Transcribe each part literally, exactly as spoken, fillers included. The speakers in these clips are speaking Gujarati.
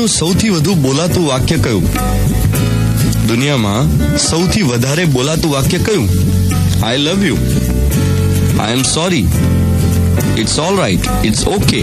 દુનિયાનું સૌથી વધુ બોલાતું વાક્ય કયું? દુનિયામાં સૌથી વધારે બોલાતું વાક્ય કયું? I love you, I am sorry, it's all right, it's okay.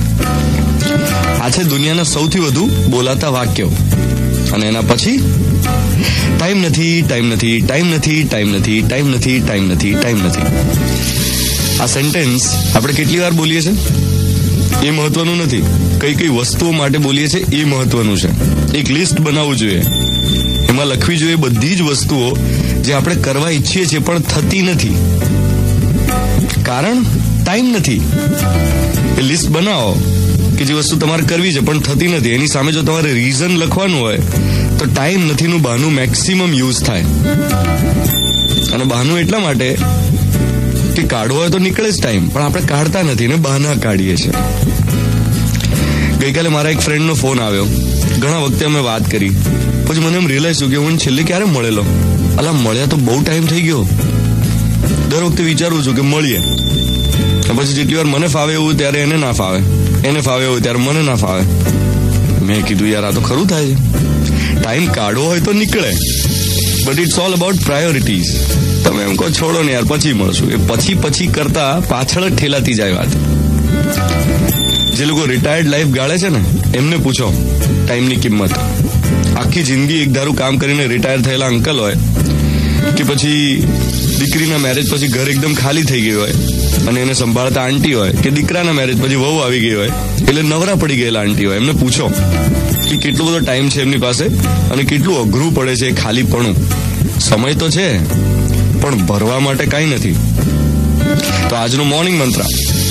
આ છે દુનિયાના સૌથી વધુ બોલાતા વાક્યો. અને એના પછી ટાઈમ નથી, ટાઈમ નથી, ટાઈમ નથી, ટાઈમ નથી, ટાઈમ નથી, ટાઈમ નથી, ટાઈમ નથી. આ સેન્ટેન્સ આપણે કેટલી વાર બોલીએ છીએ એ મહત્વનું નથી, કઈ કઈ વસ્તુઓ માટે બોલીએ છીએ એ મહત્વનું છે. એક લિસ્ટ બનાવવું જોઈએ, એમાં લખવી જોઈએ બધી જ વસ્તુઓ જે આપણે કરવા ઈચ્છીએ છીએ પણ થતી નથી. કારણ ટાઈમ નથી. એ લિસ્ટ બનાવો કે જે વસ્તુ તમારે કરવી છે પણ થતી નથી. એની સામે જો તમારે રીઝન લખવાનું હોય તો ટાઈમ નથીનું બહાનું મેક્સિમમ યુઝ થાય. અને બહાનું એટલા માટે કે કાઢવો હોય તો નીકળે જ ટાઈમ, પણ આપણે કાઢતા નથી ને બહાના કાઢીએ છીએ. ગઈકાલે મારા એક ફ્રેન્ડનો ફોન આવ્યો. ઘણા વખતે અમે વાત કરી, પછી મને એમ રિયલાઇઝ થયું કે હું છેલ્લે ક્યારે મળેલો. અલા મળ્યા તો બહુ ટાઈમ થઈ ગયો. દર વખતે વિચારું છું કે મળીએ, પછી જેટલી વાર મને ફાવે એવું ત્યારે એને ના ફાવે, એને ફાવે એવું ત્યારે મને ના ફાવે. મેં કીધું યાર આ તો ખરું થાય છે. ટાઈમ કાઢવો હોય તો નીકળે, but it's all about priorities. તમે એમ કહો છોડો ને યાર પછી મળશું, એ પછી પછી કરતા પાછળ જ ઠેલાતી જાય વાત. જે લોકો રિટાયર્ડ લાઈફ ગાળે છે ને એમને પૂછો ટાઈમની કિંમત. આખી જિંદગી એક ધારું કામ કરીને રિટાયર થયેલા અંકલ હોય કે પછી દીકરીના મેરેજ પછી ઘર એકદમ ખાલી થઈ ગયું હોય અને એને સંભાળતા આંટી હોય, કે દીકરાના મેરેજ પછી વહુ આવી ગઈ હોય એટલે નવરા પડી ગયેલા આંટી હોય, એમને પૂછો કે કેટલો બધો ટાઈમ છે એમની પાસે અને કેટલું અઘરું પડે છે ખાલીપણું. સમય તો છે પણ ભરવા માટે કાંઈ નથી. તો આજનો મોર્નિંગ મંત્ર,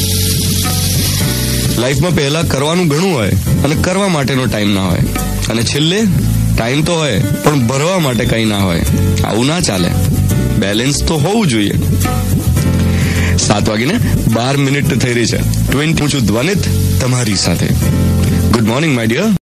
લાઈફમાં પહેલા કરવાનું ઘણું હોય અને કરવા માટેનો ટાઈમ ના હોય, અને છેલ્લે ટાઈમ તો હોય પણ ભરવા માટે કંઈ ના હોય. આવું ના ચાલે. બેલેન્સ તો હોવું જોઈએ. સાત વાગીને બાર મિનિટ થઈ રહી છે. ટ્વેન્ટી હું છું ધ્વનિત તમારી સાથે. Good morning my dear.